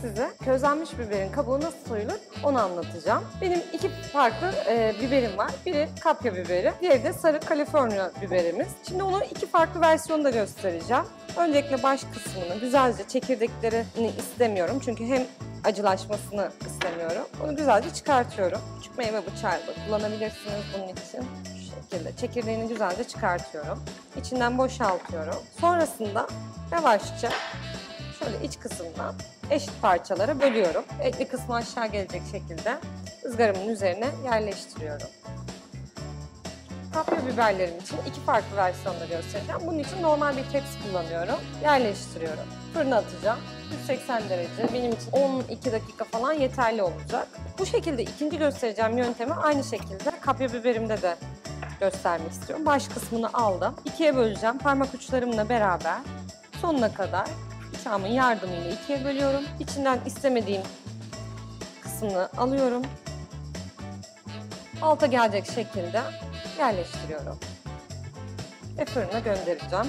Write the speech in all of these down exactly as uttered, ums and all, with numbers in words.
size közlenmiş biberin kabuğu nasıl soyulur onu anlatacağım. Benim iki farklı e, biberim var. Biri kapya biberi, diğeri de sarı Kaliforniya biberimiz. Şimdi onu iki farklı versiyonda göstereceğim. Öncelikle baş kısmını güzelce, çekirdeklerini istemiyorum çünkü hem acılaşmasını istemiyorum. Onu güzelce çıkartıyorum. Küçük meyve bıçağıyla kullanabilirsiniz bunun için. Şu şekilde çekirdeğini güzelce çıkartıyorum. İçinden boşaltıyorum. Sonrasında yavaşça şöyle iç kısımdan eşit parçalara bölüyorum. Etli kısmı aşağı gelecek şekilde ızgaramın üzerine yerleştiriyorum. Kapya biberlerim için iki farklı versiyonda göstereceğim. Bunun için normal bir tepsi kullanıyorum. Yerleştiriyorum. Fırına atacağım. yüz seksen derece. Benim için on iki dakika falan yeterli olacak. Bu şekilde ikinci göstereceğim yöntemi aynı şekilde kapya biberimde de göstermek istiyorum. Baş kısmını aldım. İkiye böleceğim. Parmak uçlarımla beraber sonuna kadar bıçağımın yardımıyla ikiye bölüyorum. İçinden istemediğim kısmını alıyorum. Alta gelecek şekilde yerleştiriyorum ve fırına göndereceğim.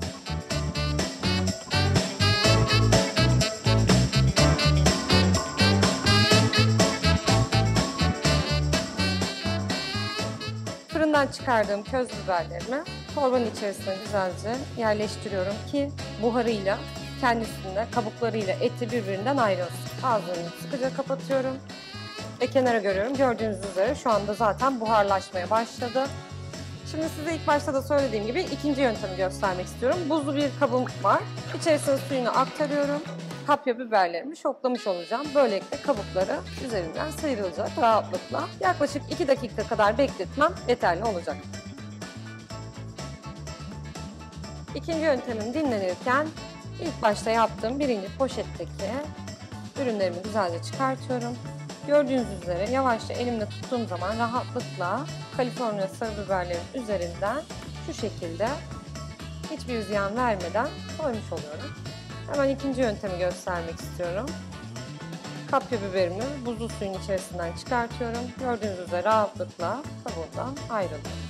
Fırından çıkardığım köz biberlerimi torbanın içerisine güzelce yerleştiriyorum ki buharıyla kendisinde kabuklarıyla eti birbirinden ayrılsın. Ağzını sıkıca kapatıyorum ve kenara görüyorum. Gördüğünüz üzere şu anda zaten buharlaşmaya başladı. Şimdi size ilk başta da söylediğim gibi ikinci yöntemi göstermek istiyorum. Buzlu bir kabım var. İçerisine suyunu aktarıyorum. Kapya biberlerimi şoklamış olacağım. Böylelikle kabukları üzerinden sıyrılacak rahatlıkla. Yaklaşık iki dakika kadar bekletmem yeterli olacak. İkinci yöntemim dinlenirken ilk başta yaptığım birinci poşetteki ürünlerimi güzelce çıkartıyorum. Gördüğünüz üzere yavaşça elimle tuttuğum zaman rahatlıkla Kaliforniya sarı biberlerin üzerinden şu şekilde hiçbir ziyan vermeden koymuş oluyorum. Hemen ikinci yöntemi göstermek istiyorum. Kapya biberimi buzlu suyun içerisinden çıkartıyorum. Gördüğünüz üzere rahatlıkla kabuğundan ayrılıyor.